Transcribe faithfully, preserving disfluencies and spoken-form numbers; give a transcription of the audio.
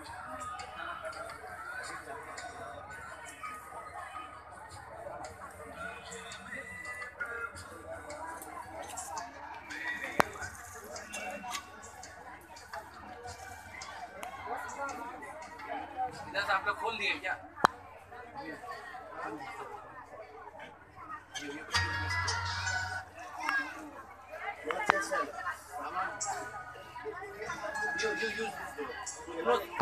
इधर से आप लोग खोल दिए क्या? You, you use this door. Close.